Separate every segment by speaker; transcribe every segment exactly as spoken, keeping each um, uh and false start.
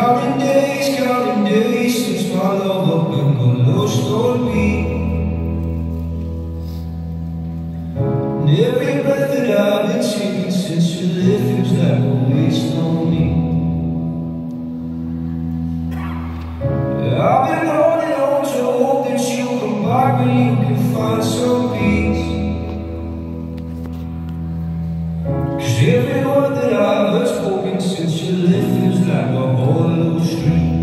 Speaker 1: Counting days, counting days since my love up and got lost on me. And every breath that I've been taking since you left feels like a waste on me. I've been holding on to hope that you'll come back when you can find some peace. Cause every word that I've ever spoken since you left feels like a hollow street.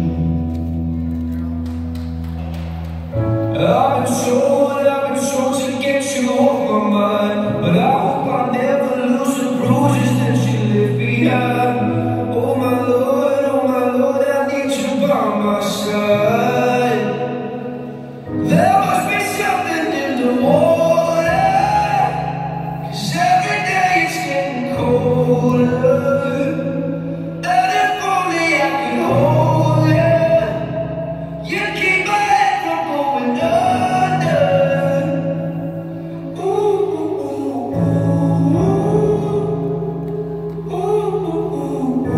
Speaker 1: I've been told, I've been told to get you off my mind, but I hope I never lose the bruises that you left behind. Oh my Lord, oh my Lord, I need you by my side. There must be something in the water, cause every day it's getting colder. And if only I could hold you, you keep my head from going under. Ooh, ooh, ooh, ooh, ooh,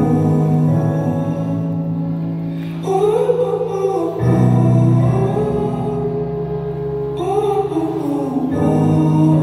Speaker 1: ooh, ooh, ooh, ooh.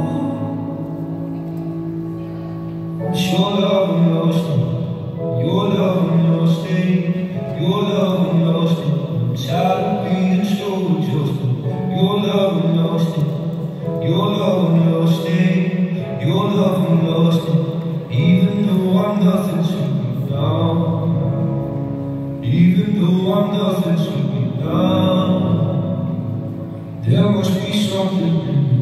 Speaker 1: Your love will lost me, your love will lost me, your love will lost me. I'm tired of being so adjusted. Your love will lost me, your love will lost me, your love will lost me. Even though I'm nothing to you now, even though I'm nothing to you now, there must be something in